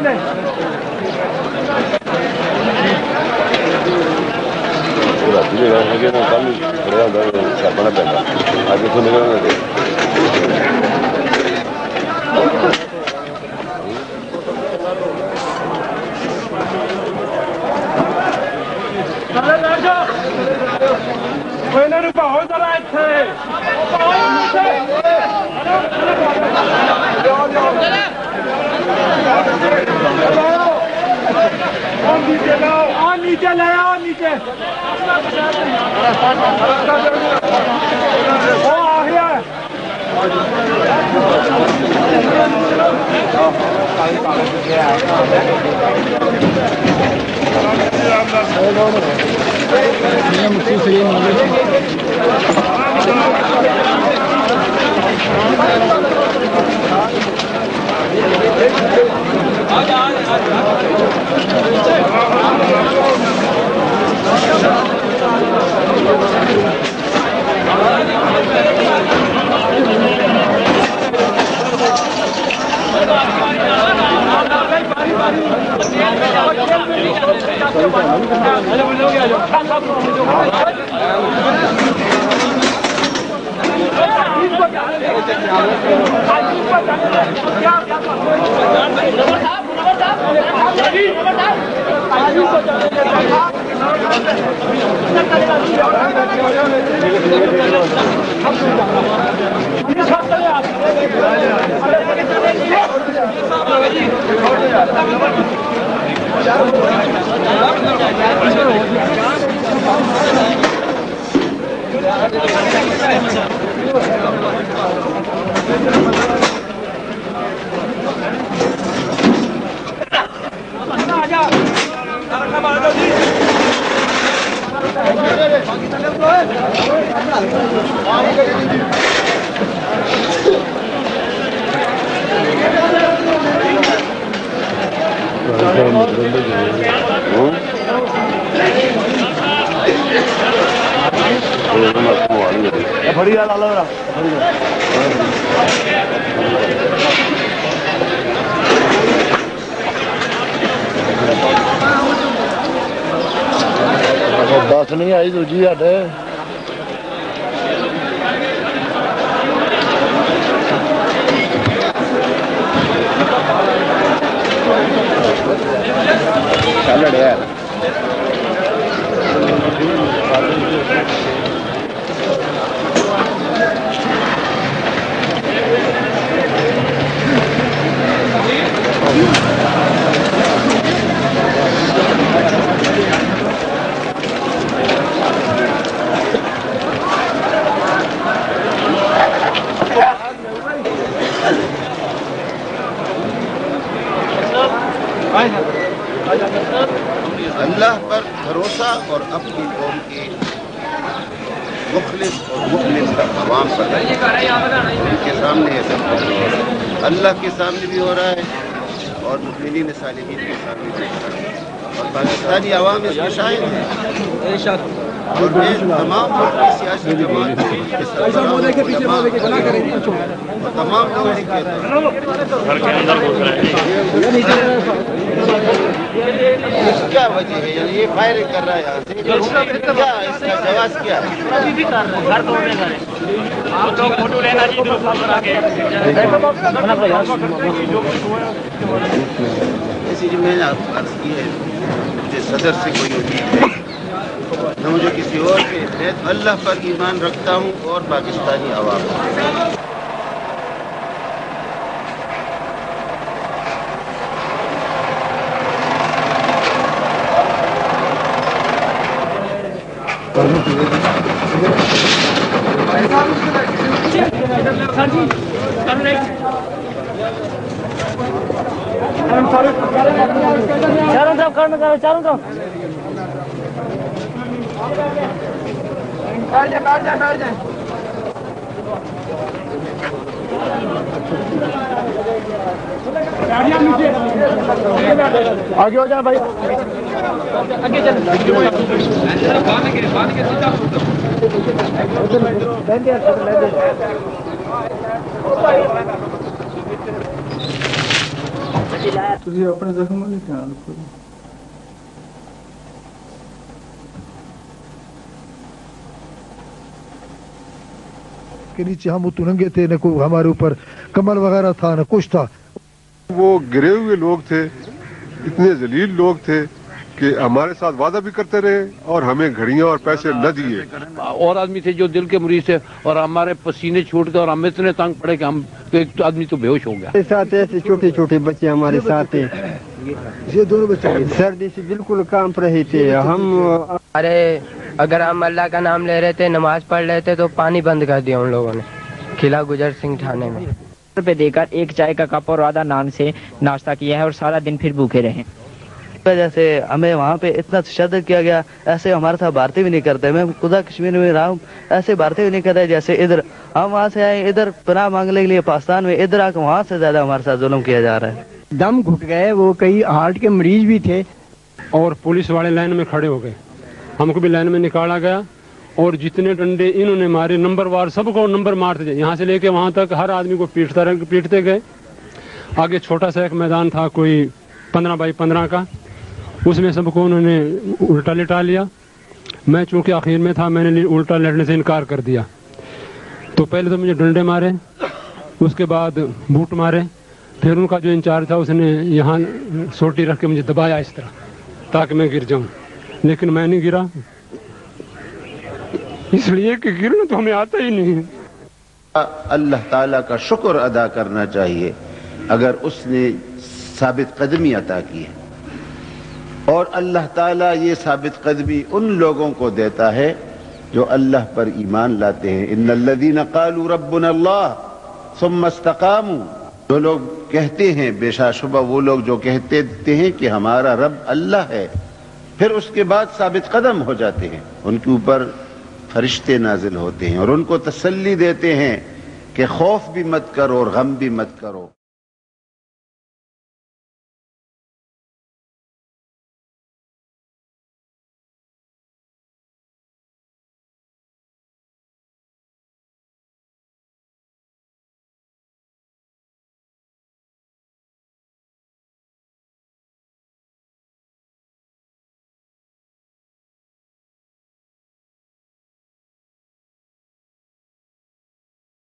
छापना पैदा आगे तो निकलने दे बढ़िया ला लो दस नहीं आई दूजी साडे अल्लाह पर भरोसा और अपनी कौम के मुखलिस और मुखलिस अवाम पर उनके सामने अल्लाह के सामने भी हो रहा है और मुस्लिमीन सालिहीन के सामने भी हो रहा है और पाकिस्तानी अवाम इसमें शाहिद है और मैं तमाम सियासी जमात तमाम लोगों से कहता हूं क्या वजह है यानी ये फायरिंग कर रहा है यहाँ से क्या इसका जवाब क्या है घर तोड़ने का तो फोटो लेना जी ऐसी जो मैंने अर्ज की है मुझे सदर से कोई उम्मीद है न मुझे किसी और पे मैं अल्लाह पर ईमान रखता हूँ और पाकिस्तानी अवाम चारों तरफ करना चारों तरफ बैठ जाए आगे हो जाए भाई आगे चल ਤੁਸੀਂ ਆਪਣੇ ਜ਼ਖਮਾਂ ਦਾ ਧਿਆਨ ਰੱਖੋ के नीचे हम उतरंगे थे, न कोई हमारे ऊपर कमल वगैरह था, न कुछ था। वो गिरे हुए लोग थे, इतने जलील लोग थे कि हमारे साथ वादा भी करते रहे और हमें घड़ियां और पैसे न दिए। और आदमी थे जो दिल के मरीज थे और हमारे पसीने छूट गए और हम इतने तंग पड़े कि हम तो एक तो आदमी तो बेहोश हो गया। हमारे साथ ऐसे छोटे छोटे बच्चे हमारे साथ थे, ये दोनों बच्चे सर्दी से बिल्कुल कांप रहे थे। हम अरे अगर हम अल्लाह का नाम ले रहे थे, नमाज पढ़ रहे थे, तो पानी बंद कर दिया उन लोगों ने किला गुजर सिंह थाने में। पे देकर एक चाय का कप और आधा नान से नाश्ता किया है और सारा दिन फिर भूखे रहे। जैसे हमें वहाँ पे इतना तशद्दुद किया गया, ऐसे हमारे साथ भारतीय भी नहीं करते। मैं खुदा कश्मीर में रहा हूँ, ऐसे भारतीय भी नहीं करते जैसे इधर हम वहाँ से आए, इधर पनाह मांगने के लिए पाकिस्तान में, इधर आकर वहाँ से ज्यादा हमारे साथ जुल्म किया जा रहा है। दम घुट गए, वो कई हार्ट के मरीज भी थे। और पुलिस वाले लाइन में खड़े हो गए, हमको भी लाइन में निकाला गया और जितने डंडे इन्होंने मारे नंबरवार सबको नंबर मारते थे, यहाँ से लेके वहाँ तक हर आदमी को पीटते गए। आगे छोटा सा एक मैदान था कोई 15 बाई 15 का, उसमें सबको उन्होंने उल्टा लिटा लिया। मैं चूँकि आखिर में था, मैंने उल्टा लेटने से इनकार कर दिया। तो पहले तो मुझे डंडे मारे, उसके बाद बूट मारे, फिर उनका जो इंचार्ज था उसने यहाँ सोटी रख के मुझे दबाया इस तरह ताकि मैं गिर जाऊँ, लेकिन मैं नहीं गिरा, इसलिए कि गिरना तो हमें आता ही नहीं है। अल्लाह ताला का शुक्र अदा करना चाहिए अगर उसने साबित कदमी अता की है, और अल्लाह ताला ये साबित कदमी उन लोगों को देता है जो अल्लाह पर ईमान लाते हैं। इन्नल्लज़ीना क़ालू रब्बुना अल्लाह सुम्मा इस्तक़ामू, जो लोग कहते हैं, बेशाशुबा वो लोग जो कहते हैं कि हमारा रब अल्लाह है, फिर उसके बाद साबित कदम हो जाते हैं, उनके ऊपर फरिश्ते नाजिल होते हैं और उनको तसल्ली देते हैं कि खौफ भी मत करो और गम भी मत करो।